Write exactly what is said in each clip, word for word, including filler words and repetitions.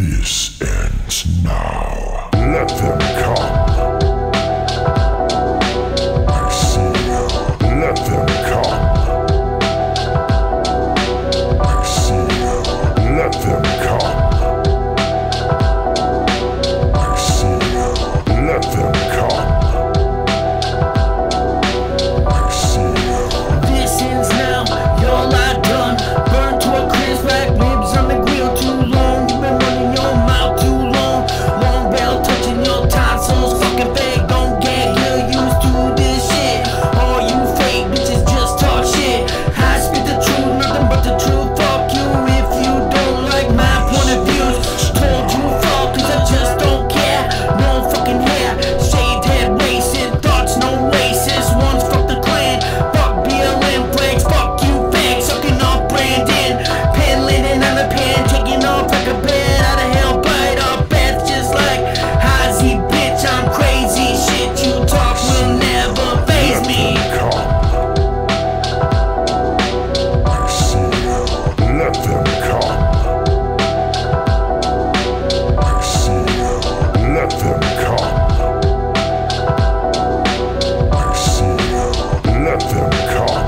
This ends now. Let them come. I see you. Let them come. I see you. Let them come. I see you. Let them come. I see you. This ends now. Your life done. Burned to a crisp like ribs on the grill. Too long. You've been running your mouth too long. Long bell touching your tonsils. Fucking fake. Don't get you're used to this shit. All you fake bitches just talk shit. I spit the truth, nothing but the truth. Fuck you if you don't like my point of view. Told you fuck cause I just don't care. No fucking hair. Shaved head racing. Thoughts no racist. One's fuck the clan. Fuck B L M flags. Fuck you fag. Sucking off Brandon. Pen linen on the pen. Taking off like a bed out of hell. Bite off beds just like Ozzy, bitch. I'm crazy. Shit you talk will never faze me. I see you. Let them come. I see you. Let them come. I see you. Let them come.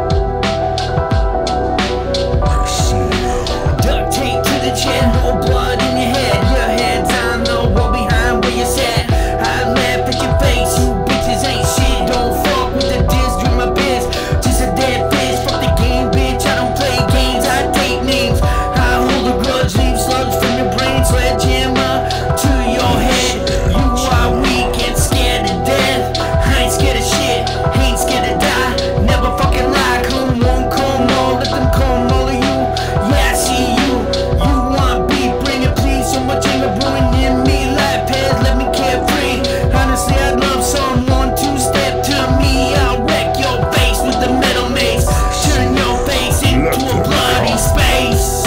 I see you. Duct tape to the chair, no blood in your head. Your head's on the wall behind where you sat. I laugh at your face, you bitches ain't shit. Don't fuck with the diss, drink my biz. Just a dead fish, fuck the game, bitch. I don't play games, I take names. I hold a grudge, leave slugs from your brain. Sledgehammer to your head. You are weak and scared to death. I ain't scared of shit, ain't scared to die. Never fucking lie, come on, come on, let them come all of you. Yeah, I see you. You want beef, bring it please. So much anger brewing in me. Life has let me carefree. Honestly, I'd love someone to step to me. I'll wreck your face with the metal mace. Turn your face into a bloody space.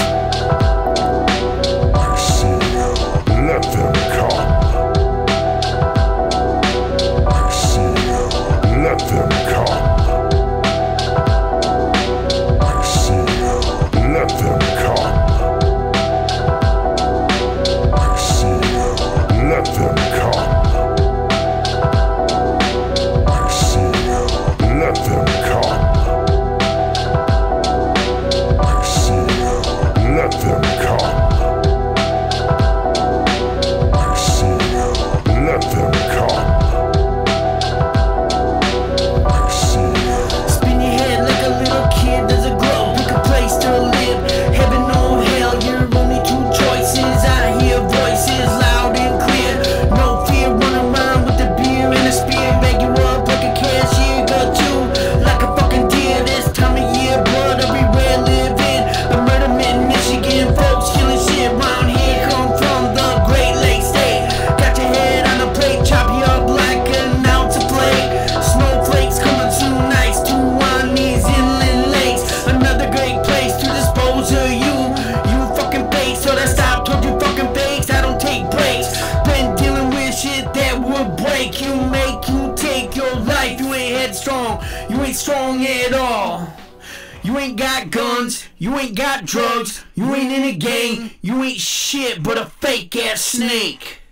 I see you. Let them come. I see you. Let them come. I see you. Let them come. I see you. Let them come. I see you. Let them come. I see you. Let them come. I see you. Let them come. I see you. Spin your head like a little kid, there's a glow. Pick a place to live, heaven or hell. Your only two choices. I hear voices loud and clear. No fear, run around with the beer and a spear. Bag you up like a cashier. Got you like a fucking deer. This time of year, blood everywhere. Living the murder in Michigan. Folks killing shit round here. Come from the Great Lakes State. Got your head on a plate, chop you up like an ounce of plate. Snowflakes coming too nice to on these inland lakes. Another great place to dispose of you. You fucking face, so that stop told you fucking fakes. I don't take breaks. Been dealing with shit that would break you, make you take your life. You ain't headstrong, you ain't strong at all. You ain't got guns, you ain't got drugs, you ain't in a gang, you ain't shit but a fake ass snake.